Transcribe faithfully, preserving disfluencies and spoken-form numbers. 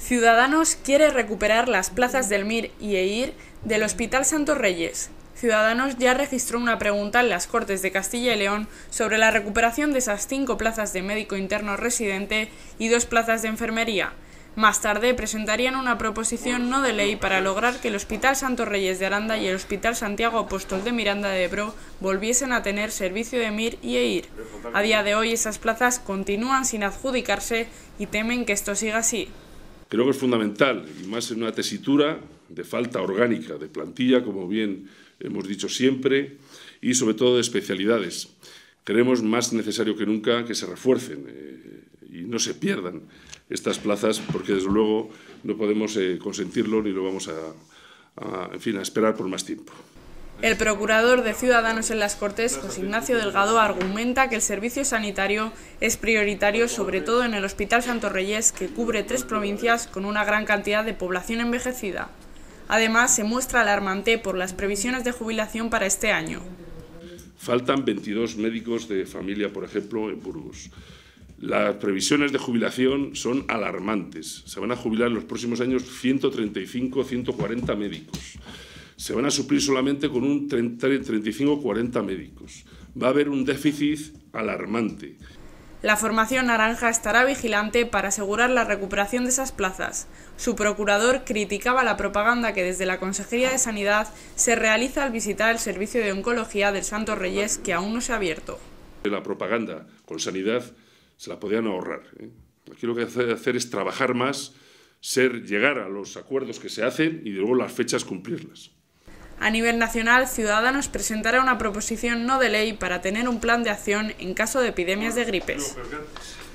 Ciudadanos quiere recuperar las plazas del Mir y EIR del Hospital Santos Reyes. Ciudadanos ya registró una pregunta en las Cortes de Castilla y León sobre la recuperación de esas cinco plazas de médico interno residente y dos plazas de enfermería. Más tarde presentarían una proposición no de ley para lograr que el Hospital Santos Reyes de Aranda y el Hospital Santiago Apóstol de Miranda de Ebro volviesen a tener servicio de Mir y EIR. A día de hoy esas plazas continúan sin adjudicarse y temen que esto siga así. Creo que es fundamental, y más en una tesitura de falta orgánica, de plantilla, como bien hemos dicho siempre, y sobre todo de especialidades. Creemos más necesario que nunca que se refuercen eh, y no se pierdan estas plazas, porque desde luego no podemos eh, consentirlo ni lo vamos a, a, en fin, a esperar por más tiempo. El procurador de Ciudadanos en las Cortes, José Ignacio Delgado, argumenta que el servicio sanitario es prioritario, sobre todo en el Hospital Santos Reyes, que cubre tres provincias con una gran cantidad de población envejecida. Además, se muestra alarmante por las previsiones de jubilación para este año. Faltan veintidós médicos de familia, por ejemplo, en Burgos. Las previsiones de jubilación son alarmantes. Se van a jubilar en los próximos años ciento treinta y cinco, ciento cuarenta médicos. Se van a suplir solamente con un treinta, treinta y cinco, cuarenta médicos. Va a haber un déficit alarmante. La formación naranja estará vigilante para asegurar la recuperación de esas plazas. Su procurador criticaba la propaganda que desde la Consejería de Sanidad se realiza al visitar el servicio de oncología del Santos Reyes, que aún no se ha abierto. La propaganda con sanidad se la podían ahorrar, ¿eh? Aquí lo que hay que hacer es trabajar más, ser, llegar a los acuerdos que se hacen y luego las fechas cumplirlas. A nivel nacional, Ciudadanos presentará una proposición no de ley para tener un plan de acción en caso de epidemias de gripes.